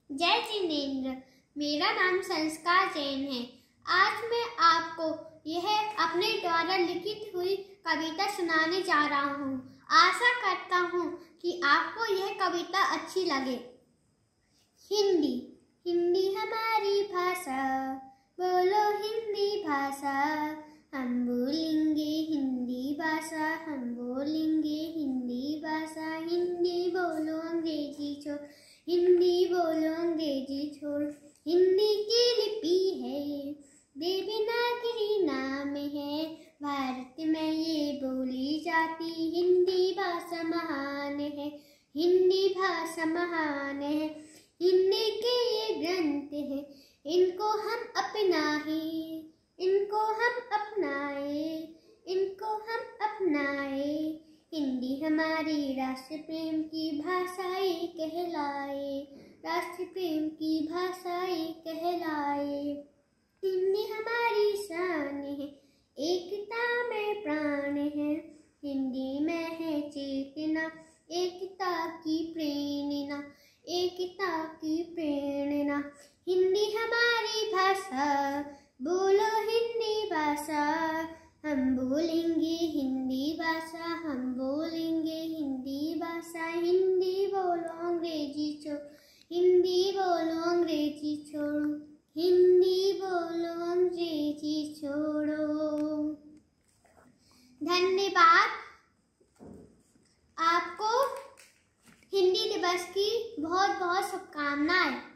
जय जिनेंद्र। मेरा नाम संस्कार जैन है। आज मैं आपको यह अपने द्वारा लिखित हुई कविता सुनाने जा रहा हूँ। आशा करता हूँ कि आपको यह कविता अच्छी लगे। हिंदी हिंदी हमारी भाषा, बोलो हिंदी भाषा। हम बोलेंगे हिंदी भाषा, हम बोलेंगे हिंदी भाषा। हिंदी बोलो अंग्रेजी छोड़, हिंदी बोलो अंग्रेजी छोड़। हिंदी की लिपि है, देवनागरी नाम है। भारत में ये बोली जाती हिंदी भाषा महान है, हिंदी भाषा महान है। हिंदी के ये ग्रंथ है, इनको हम अपनाए, इनको हम अपनाए, इनको हम अपनाए। हिंदी हमारी राष्ट्र प्रेम की भाषाएं कहलाए, राष्ट्र प्रेम की भाषाएं कहलाए। हिंदी हमारी शान है, एकता में प्राण है। हिंदी में है चेतना, एकता की प्रेरणा, एकता की प्रेरणा। हिंदी हमारी भाषा, बोलो हिंदी भाषा। हम बोलेंगे हिंदी भाषा, हम बोलेंगे हिंदी भाषा। हिंदी बोलो अंग्रेजी छोड़ो, हिंदी बोलो अंग्रेजी छोड़ो, हिंदी बोलो अंग्रेजी छोड़ो। धन्यवाद। आपको हिंदी दिवस की बहुत बहुत शुभकामनाएं।